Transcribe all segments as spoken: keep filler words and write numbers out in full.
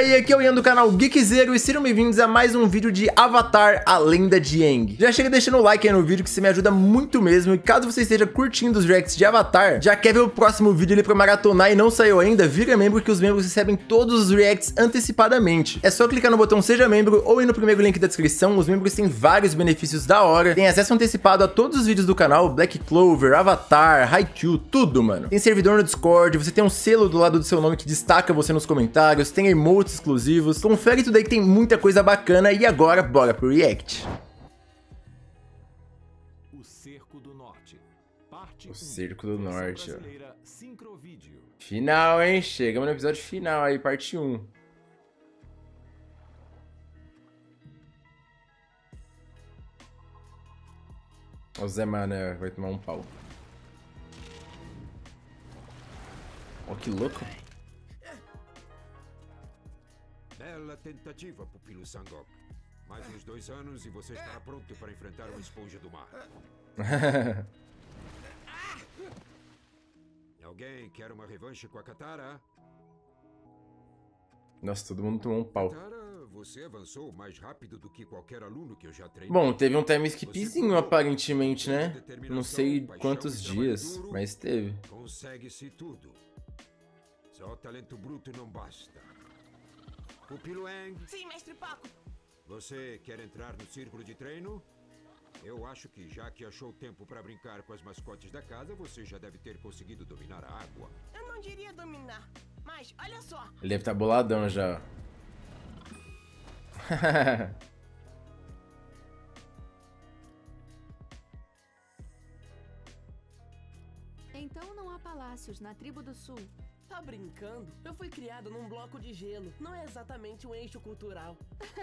aí, aqui é o Ian do canal Geekzero e sejam bem-vindos a mais um vídeo de Avatar, a Lenda de Aang. Já chega deixando o like aí no vídeo que você me ajuda muito mesmo, e caso você esteja curtindo os reacts de Avatar, já quer ver o próximo vídeo ali pra maratonar e não saiu ainda, vira membro que os membros recebem todos os reacts antecipadamente. É só clicar no botão Seja Membro ou ir no primeiro link da descrição, os membros têm vários benefícios da hora, tem acesso antecipado a todos os vídeos do canal, Black Clover, Avatar, Haikyuu, tudo, mano. Tem servidor no Discord, você tem um selo do lado do seu nome que destaca você nos comentários, tem emotes exclusivos, confere tudo aí que tem muita coisa bacana. E agora, bora pro react. O Cerco do Norte, parte O Cerco do Norte, ó. Sincrovídeo. Final, hein? Chegamos no episódio final aí, parte um. O Zé Mané vai tomar um pau. Ó, que louco. Bela tentativa, Pupilo Sangok. Mais uns dois anos e você estará pronto para enfrentar uma esponja do mar. Alguém quer uma revanche com a Katara? Nossa, todo mundo tomou um pau. Katara, você avançou mais rápido do que qualquer aluno que eu já treinei. Bom, teve um time skipzinho aparentemente, né? Não sei quantos dias, mas teve. Consegue-se tudo. Só talento bruto não basta. Pupilo Aang. Sim, mestre Paco. Você quer entrar no círculo de treino? Eu acho que já que achou tempo para brincar com as mascotes da casa, você já deve ter conseguido dominar a água. Eu não diria dominar, mas olha só. Ele deve estar boladão já. Então não há palácios na tribo do sul. Tá brincando? Eu fui criado num bloco de gelo. Não é exatamente um eixo cultural.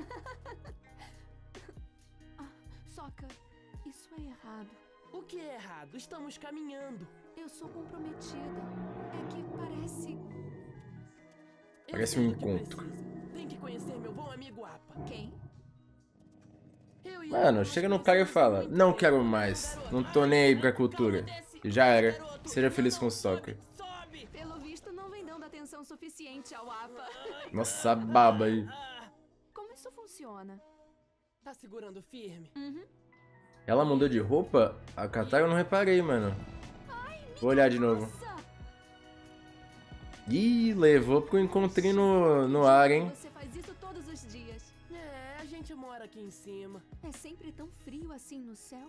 Ah, Sokka, isso é errado. O que é errado? Estamos caminhando. Eu sou comprometida. É que parece... Eu Parece sei um do que encontro. precisa. Tem que conhecer meu bom amigo Appa. Quem? Eu e Mano, ele chega nos no cara e conhecemos fala: muito não bem. quero mais, não tô nem aí pra cultura. E já era, seja feliz com o Sokka. Sobe! Pelo visto, não vem dando atenção suficiente ao Appa. Nossa, baba aí. Ah, Como isso funciona? tá segurando firme? Uhum. Ela mudou de roupa? A Katara eu não reparei, mano. Vou olhar de novo. Nossa! Ih, levou pro encontrinho no, no ar, hein? Você faz isso todos os dias. É, a gente mora aqui em cima. É sempre tão frio assim no céu?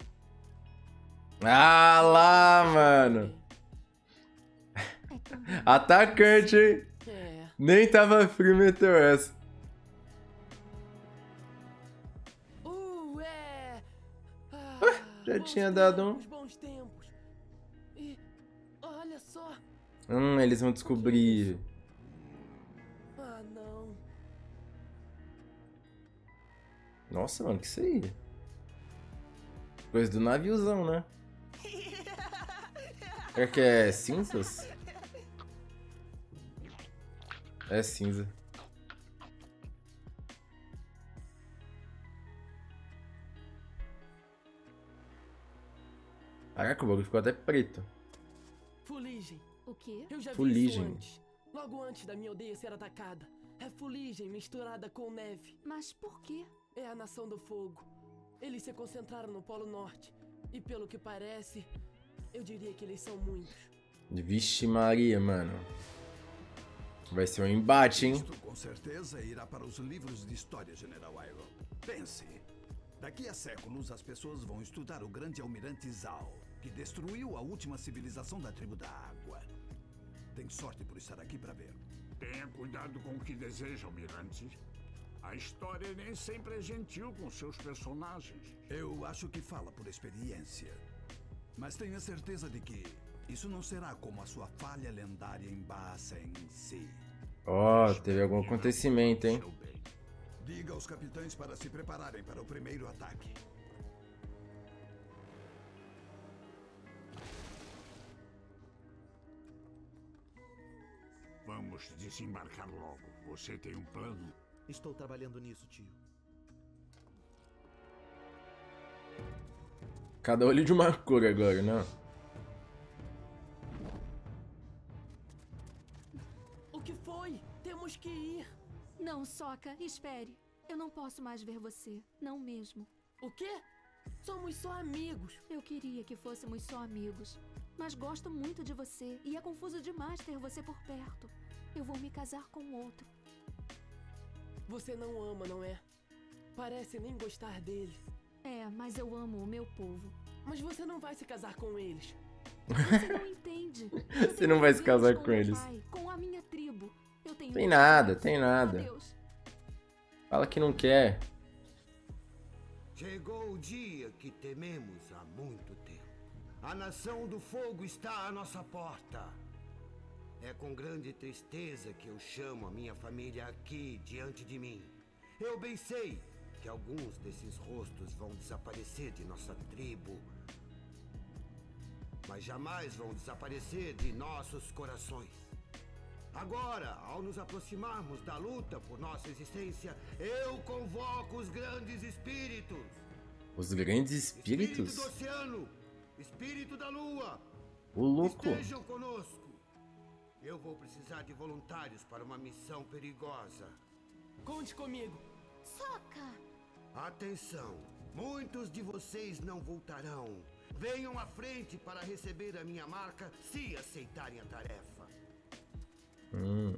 Ah lá, mano. É tão... Atacante, hein? É. Nem tava frio, meteu essa. Uh, é. Ah, já bons tinha dado um. tempos, Bons tempos. E olha só. Hum, eles vão descobrir. Ah, não. Nossa, mano, que isso aí? Coisa do naviozão, né? Será que é cinzas? É cinza. Caraca, o bagulho ficou até preto. Fuligem. O quê? Eu já vi Fuligem. isso antes. Logo antes da minha aldeia ser atacada. É fuligem misturada com neve. Mas por quê? É a nação do fogo. Eles se concentraram no Polo Norte. E pelo que parece, eu diria que eles são muitos. Vixe Maria, mano. Vai ser um embate, hein? Isto com certeza irá para os livros de história, General Iroh. Pense, daqui a séculos as pessoas vão estudar o grande almirante Zal, que destruiu a última civilização da tribo da água. Tem sorte por estar aqui para ver. Tenha cuidado com o que deseja, almirante. A história nem sempre é gentil com seus personagens. Eu acho que fala por experiência. Mas tenha certeza de que isso não será como a sua falha lendária em Ba Sing Se. Ó, teve algum acontecimento, hein? Seu bem. Diga aos capitães para se prepararem para o primeiro ataque. Vamos desembarcar logo. Você tem um plano? Estou trabalhando nisso, tio. Cada olho de uma cor agora, não? O que foi? Temos que ir. Não, Sokka, espere. Eu não posso mais ver você. Não mesmo. O quê? Somos só amigos. Eu queria que fôssemos só amigos. Mas gosto muito de você. E é confuso demais ter você por perto. Eu vou me casar com outro. Você não ama, não é? Parece nem gostar dele. É, mas eu amo o meu povo. Mas você não vai se casar com eles. Você não entende. Eu Você tenho não vai se deveres casar com com meu eles. pai, com a minha tribo. Eu tenho Tem nada, deveres. tem nada. Adeus. Fala que não quer. Chegou o dia que tememos há muito tempo. A Nação do Fogo está à nossa porta. É com grande tristeza que eu chamo a minha família aqui diante de mim. Eu bem sei que alguns desses rostos vão desaparecer de nossa tribo, mas jamais vão desaparecer de nossos corações. Agora, ao nos aproximarmos da luta por nossa existência, eu convoco os grandes espíritos. Os grandes Espírito espíritos? do oceano, espírito da lua, O louco. estejam conosco. Eu vou precisar de voluntários para uma missão perigosa. Conte comigo. Sokka! Atenção, muitos de vocês não voltarão. Venham à frente para receber a minha marca se aceitarem a tarefa. Hum.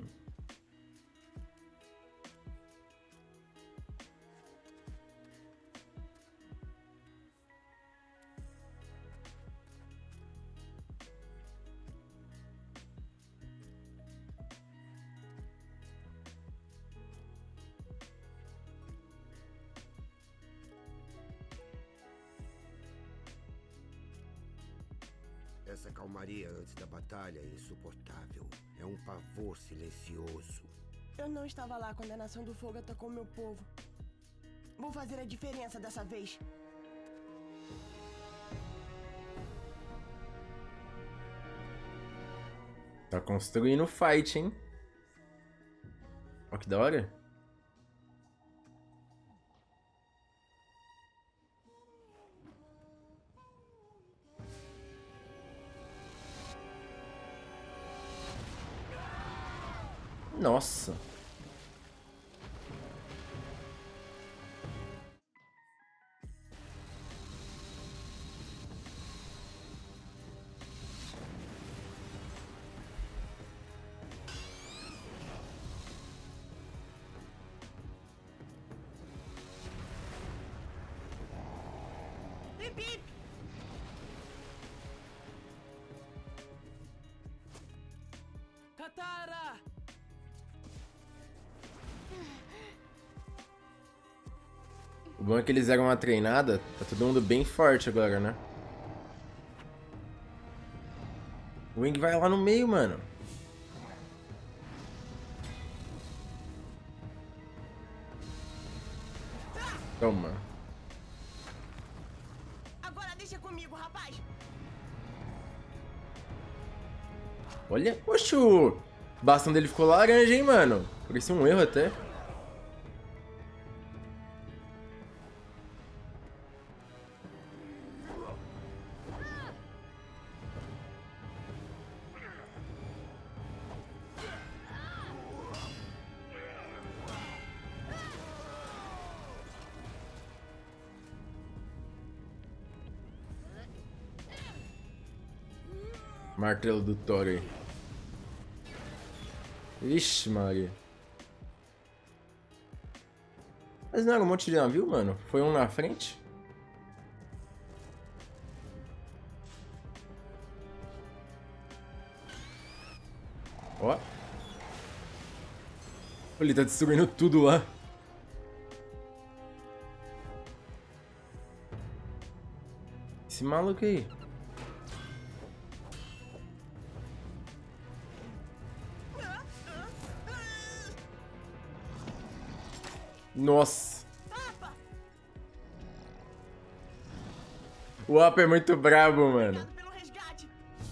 Essa calmaria antes da batalha é insuportável. É um pavor silencioso. Eu não estava lá quando a Nação do Fogo atacou meu povo. Vou fazer a diferença dessa vez. Tá construindo fight, hein? Ó, que da hora. Nossa. Bip, bip. Katara! O bom é que eles deram uma treinada. Tá todo mundo bem forte agora, né? O Wing vai lá no meio, mano. Toma. Agora deixa comigo, rapaz. Olha, poxa, o bastão dele ficou laranja, hein, mano. Parecia um erro até. Martelo do Thor aí. Vixe, Maria. Mas não era um monte de navio, mano? Foi um na frente? Ó. Ele tá destruindo tudo lá. Esse maluco aí. Nossa. O Appa é muito brabo, mano. Pelo resgate.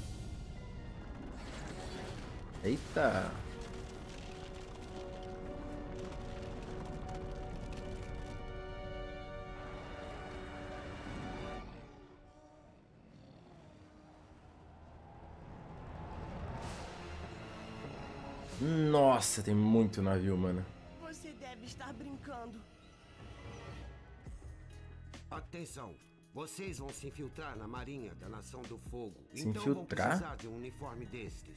Eita. Nossa, tem muito navio, mano. Você deve estar brincando. Atenção. Vocês vão se infiltrar na Marinha da Nação do Fogo. Se então infiltrar? vão precisar de um uniforme destes.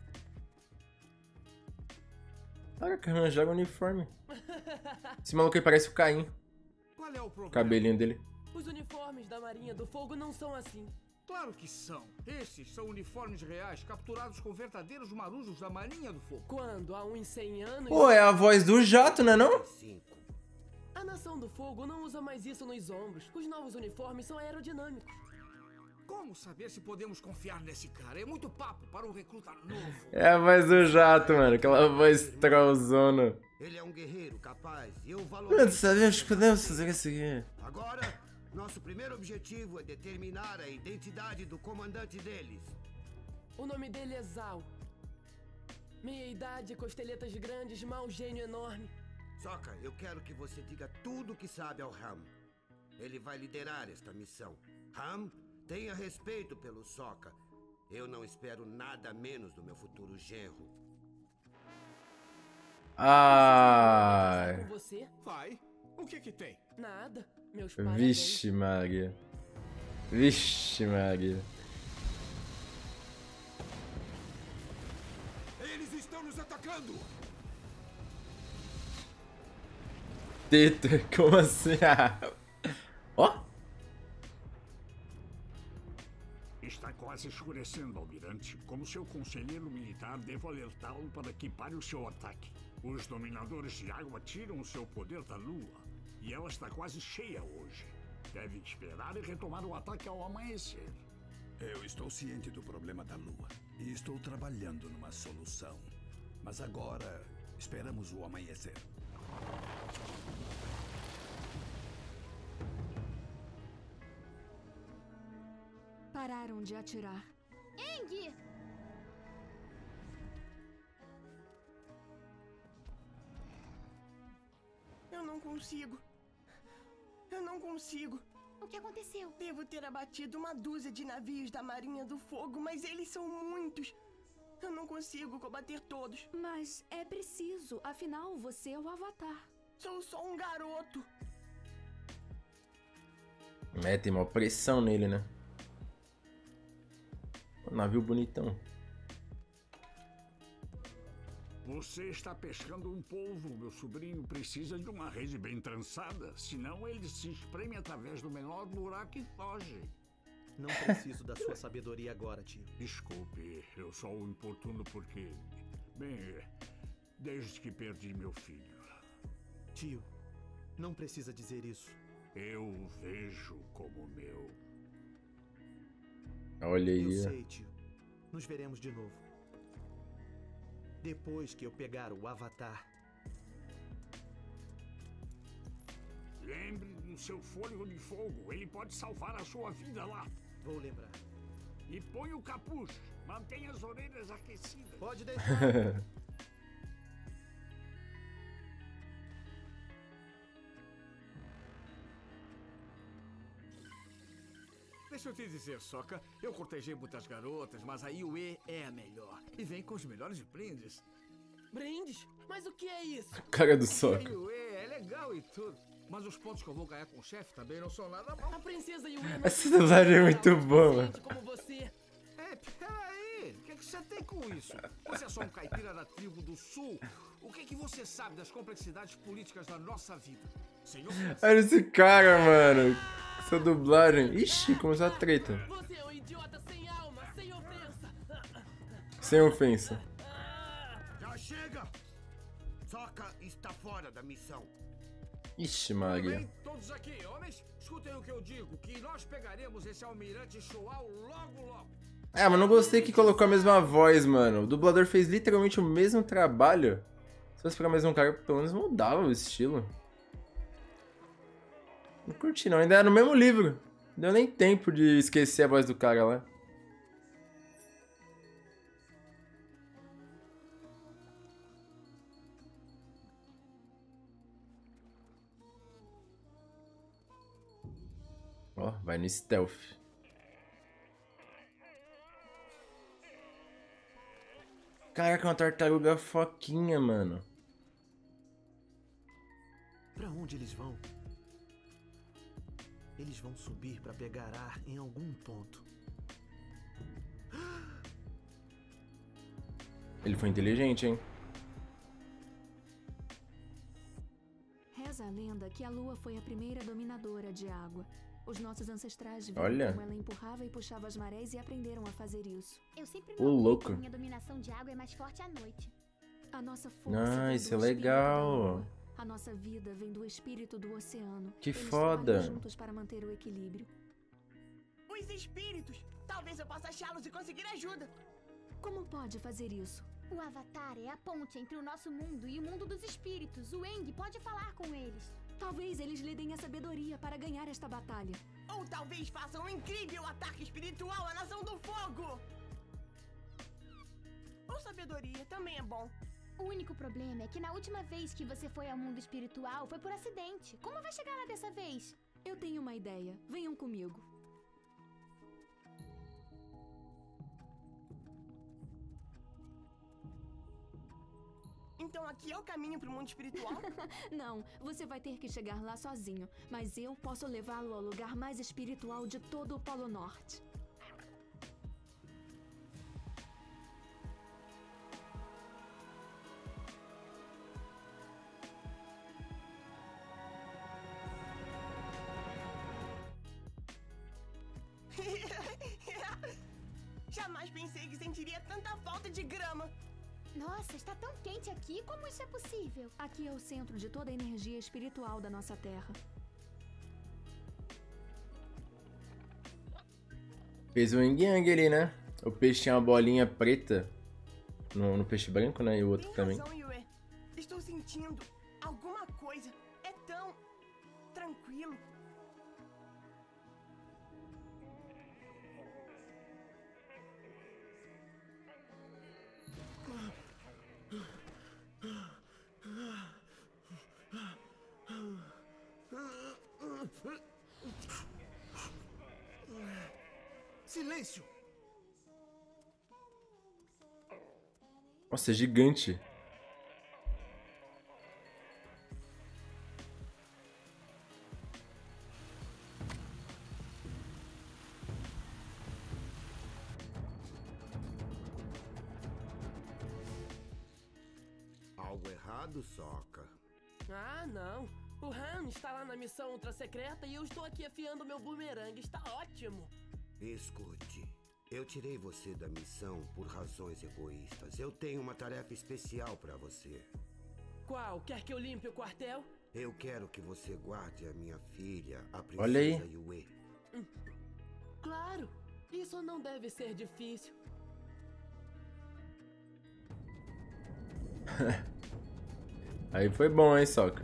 Para que arranjaram o uniforme. Esse maluco aí parece o Caim. Qual é o problema? Cabelinho dele. Os uniformes da Marinha do Fogo não são assim. Claro que são. Esses são uniformes reais capturados com verdadeiros marujos da Marinha do Fogo. Quando, há uns cem anos... Pô, é a voz do Jato, né não? A Nação do Fogo não usa mais isso nos ombros. Os novos uniformes são aerodinâmicos. Como saber se podemos confiar nesse cara? É muito papo para um recruta novo. É a voz do Jato, mano. Aquela voz trollzona. Ele é um guerreiro capaz e eu Mano, valorizo. sabemos que podemos fazer isso aqui. Agora, nosso primeiro objetivo é determinar a identidade do comandante deles. O nome dele é Zal. Meia idade, costeletas grandes, mau gênio enorme. Sokka, eu quero que você diga tudo o que sabe ao Ram. Ele vai liderar esta missão. Ram, tenha respeito pelo Sokka. Eu não espero nada menos do meu futuro genro. Ai. Com você? Vai. O que que tem? Nada. Meus parabéns. Vixe, Maria. Vixe, Maria. Eles estão nos atacando! Teta, como assim? Ó. Está quase escurecendo, almirante. Como seu conselheiro militar, devo alertá-lo para que pare o seu ataque. Os dominadores de água tiram o seu poder da lua. E ela está quase cheia hoje. Deve esperar e retomar o ataque ao amanhecer. Eu estou ciente do problema da lua. E estou trabalhando numa solução. Mas agora, esperamos o amanhecer. Pararam de atirar. Aang! Eu não consigo. Eu não consigo. O que aconteceu? Devo ter abatido uma dúzia de navios da Marinha do Fogo, mas eles são muitos. Eu não consigo combater todos. Mas é preciso, afinal você é o Avatar. Sou só um garoto. É, tem uma pressão nele, né? Um navio bonitão. Você está pescando um polvo. Meu sobrinho precisa de uma rede bem trançada. Senão ele se espreme através do menor buraco e foge. Não preciso da sua sabedoria agora, tio. Desculpe, eu só o importuno porque... Bem, desde que perdi meu filho. Tio, não precisa dizer isso. Eu o vejo como meu. Olha aí. Eu sei, tio. Nos veremos de novo. Depois que eu pegar o Avatar. Lembre do seu fôlego de fogo. Ele pode salvar a sua vida lá. Vou lembrar. E põe o capuz. Mantenha as orelhas aquecidas. Pode deixar. Deixa eu te dizer, Sokka, eu cortejei muitas garotas, mas a Yue é a melhor. E vem com os melhores brindes. Brindes? Mas o que é isso? Cara do A Sokka. Yue é legal e tudo, mas os pontos que eu vou ganhar com o chefe também não são nada mal. A princesa Yue não Essa dublagem é muito boa, mano. como você. É, peraí, o que, é que você tem com isso? Você é só um caipira da tribo do sul. O que, é que você sabe das complexidades políticas da nossa vida? Senhor... Olha esse cara, mano. Essa dublagem. Ixi, começou a treta. Você é um idiota sem alma, sem ofensa. Sem ofensa. Já chega! Sokka está fora da missão. Ixi, Maria. Bem, todos aqui, homens, escutem o que eu digo, que nós pegaremos esse almirante Shoal logo, logo. É, mas não gostei que colocou a mesma voz, mano. O dublador fez literalmente o mesmo trabalho. Se fosse pra mais um cara, pelo menos mudava o estilo. Não curti não, ainda era no mesmo livro. Não deu nem tempo de esquecer a voz do cara lá. Ó, vai no stealth. Caraca, uma tartaruga foquinha, mano. Pra onde eles vão? Eles vão subir pra pegar ar em algum ponto. Ele foi inteligente, hein? Reza a lenda que a lua foi a primeira dominadora de água. Os nossos ancestrais viram Olha. como ela empurrava e puxava as marés e aprenderam a fazer isso. Eu sempre Ô, louco. que minha dominação de água é mais forte à noite. A nossa força Ah, vem isso do é espírito da legal. lua. A nossa vida vem do espírito do oceano. Que Eles foda. trabalham juntos para manter o equilíbrio. Os espíritos! Talvez eu possa achá-los e conseguir ajuda. Como pode fazer isso? O Avatar é a ponte entre o nosso mundo e o mundo dos espíritos. O Aang pode falar com eles. Talvez eles lhe deem a sabedoria para ganhar esta batalha. Ou talvez façam um incrível ataque espiritual à Nação do Fogo! Ou sabedoria, também é bom. O único problema é que na última vez que você foi ao mundo espiritual foi por acidente. Como vai chegar lá dessa vez? Eu tenho uma ideia. Venham comigo. Então aqui é o caminho pro mundo espiritual? Não, você vai ter que chegar lá sozinho. Mas eu posso levá-lo ao lugar mais espiritual de todo o Polo Norte. Jamais pensei que sentiria tanta falta de grama. Nossa, está tão quente aqui. Como isso é possível? Aqui é o centro de toda a energia espiritual da nossa terra. Fez um yin yang ali, né? O peixe tinha uma bolinha preta no, no peixe branco, né? E o outro Tem também. razão, Yue. Estou sentindo alguma coisa. É tão tranquilo. Silêncio! Nossa, é gigante. Algo errado, Sokka? Ah, não. O Han está lá na missão ultra secreta e eu estou aqui afiando meu bumerangue. Está ótimo. Escute, eu tirei você da missão por razões egoístas. Eu tenho uma tarefa especial pra você. Qual? Quer que eu limpe o quartel? Eu quero que você guarde a minha filha, a Olha aí. princesa Yue. Hum. Claro, isso não deve ser difícil. Aí foi bom, hein, Sokka?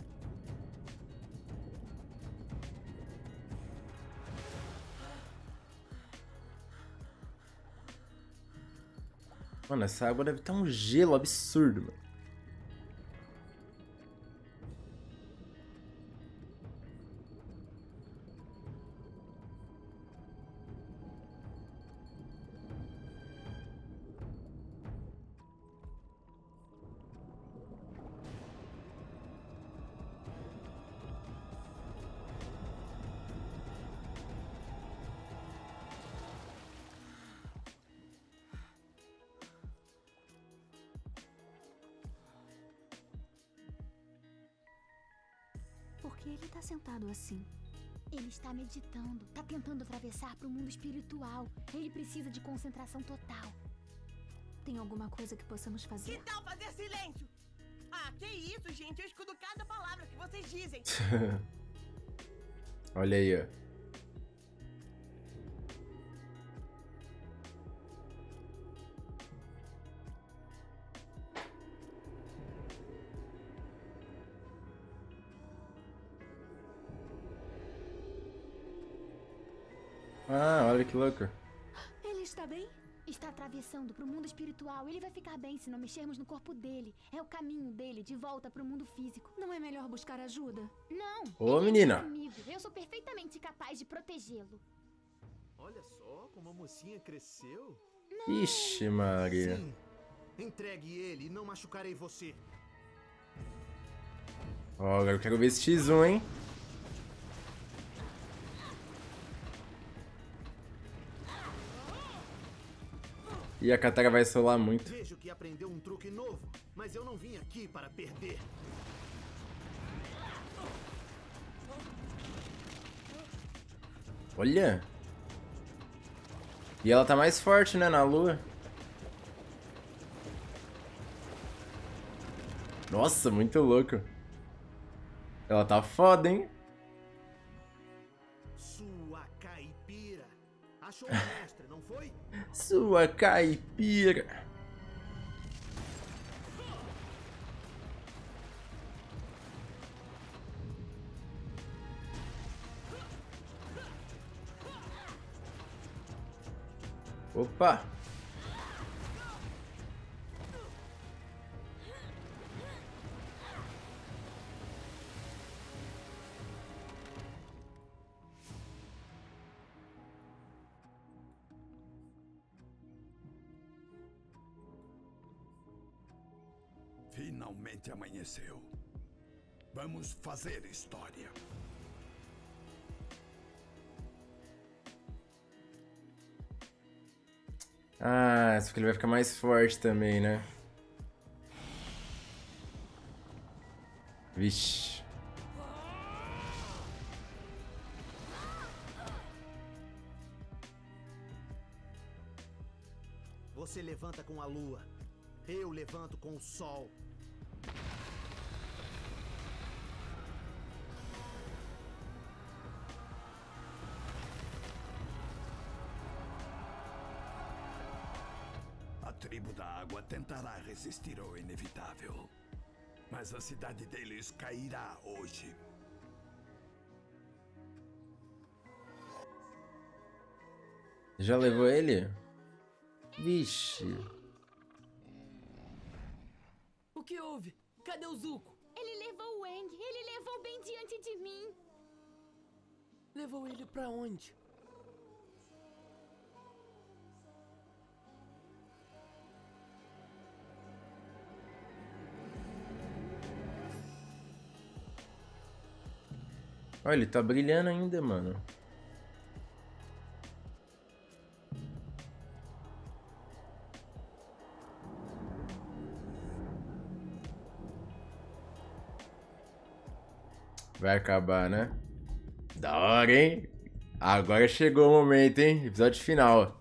Mano, essa água deve estar um gelo absurdo, mano. Por que ele tá sentado assim? Ele está meditando, está tentando atravessar para o mundo espiritual. Ele precisa de concentração total. Tem alguma coisa que possamos fazer? Que tal fazer silêncio? Ah, que isso, gente? Eu escuto cada palavra que vocês dizem. Olha aí, ó. Ah, olha que louco. Ele está bem? Está atravessando para o mundo espiritual. Ele vai ficar bem se não mexermos no corpo dele. É o caminho dele de volta para o mundo físico. Não é melhor buscar ajuda? Não. Ô, ele menina. É meu amigo. Eu sou perfeitamente capaz de protegê-lo. Olha só como a mocinha cresceu. Ixi, Maria. Sim. Entregue ele e não machucarei você. Ó, agora eu quero ver esse X um, hein? E a Katara vai solar muito. Vejo que aprendeu um truque novo, mas eu não vim aqui para perder. Olha. E ela tá mais forte, né, na lua. Nossa, muito louco. Ela tá foda, hein? Sua caipira. Achou o mestre, não foi? Sua caipira. Opa. Finalmente amanheceu. Vamos fazer história. Ah, só que ele vai ficar mais forte também, né? Vixe. Você levanta com a lua. Eu levanto com o sol. A tribo da água tentará resistir ao inevitável. Mas a cidade deles cairá hoje. Já levou ele? Vixe. O que houve? Cadê o Zuko? Ele levou o Aang. Ele levou bem diante de mim. Levou ele pra onde? Olha, ele tá brilhando ainda, mano. Vai acabar, né? Da hora, hein? Agora chegou o momento, hein? Episódio final.